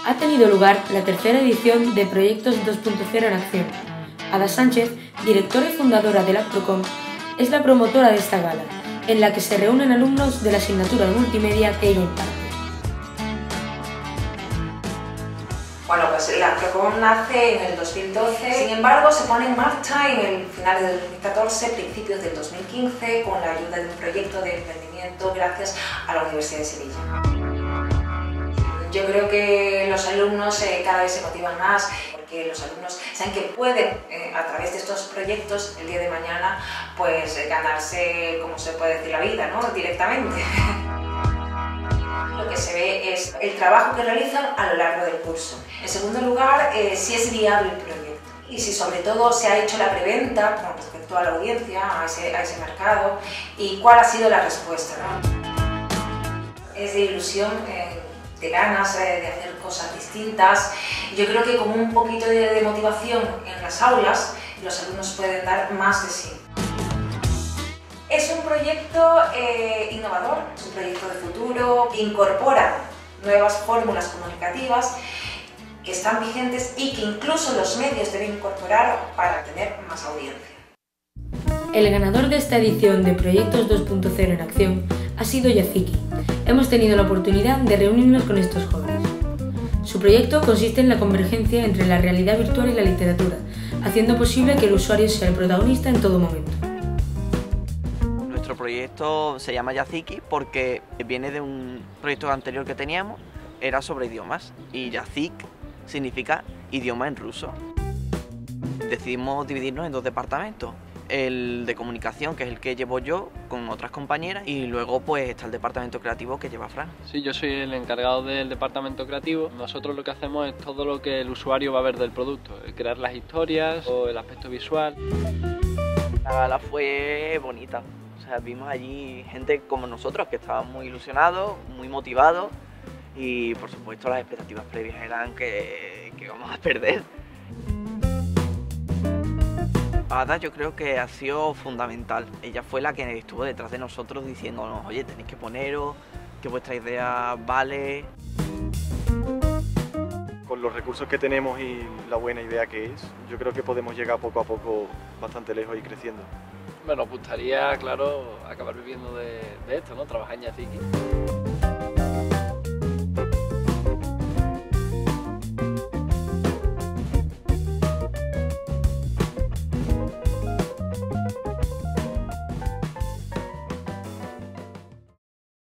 ha tenido lugar la tercera edición de Proyectos 2.0 en Acción. Ada Sánchez, directora y fundadora de la Procom, es la promotora de esta gala, en la que se reúnen alumnos de la asignatura de multimedia que ella imparte. Bueno, pues la Procom nace en el 2012, sin embargo se pone en marcha en el final del 2014, principios del 2015, con la ayuda de un proyecto de emprendimiento gracias a la Universidad de Sevilla. Yo creo que los alumnos cada vez se motivan más, porque los alumnos saben que pueden, a través de estos proyectos, el día de mañana, pues ganarse, como se puede decir, la vida, ¿no? Directamente. Lo que se ve es el trabajo que realizan a lo largo del curso. En segundo lugar, si es viable el proyecto y si sobre todo se ha hecho la preventa con respecto a la audiencia, a ese mercado, y cuál ha sido la respuesta, ¿no? Es de ilusión, de ganas de hacer cosas distintas. Yo creo que con un poquito de motivación en las aulas, los alumnos pueden dar más de sí. Es un proyecto innovador, es un proyecto de futuro, que incorpora nuevas fórmulas comunicativas que están vigentes y que incluso los medios deben incorporar para tener más audiencia. El ganador de esta edición de Proyectos 2.0 en Acción ha sido Yaziki. Hemos tenido la oportunidad de reunirnos con estos jóvenes. Su proyecto consiste en la convergencia entre la realidad virtual y la literatura, haciendo posible que el usuario sea el protagonista en todo momento. Nuestro proyecto se llama Yaziki porque viene de un proyecto anterior que teníamos, era sobre idiomas, y Yazik significa idioma en ruso. Decidimos dividirnos en dos departamentos. El de comunicación, que es el que llevo yo con otras compañeras, y luego pues está el departamento creativo que lleva Fran. Sí, yo soy el encargado del departamento creativo. Nosotros lo que hacemos es todo lo que el usuario va a ver del producto, crear las historias o el aspecto visual. La gala fue bonita, o sea, vimos allí gente como nosotros que estaban muy ilusionados, muy motivados, y por supuesto las expectativas previas eran que vamos a perder. Ada yo creo que ha sido fundamental. Ella fue la que estuvo detrás de nosotros diciéndonos, oye, tenéis que poneros, que vuestra idea vale. Con los recursos que tenemos y la buena idea que es, yo creo que podemos llegar poco a poco bastante lejos y creciendo. Bueno, nos gustaría, claro, acabar viviendo de esto, ¿no? Trabajar en Yaziki.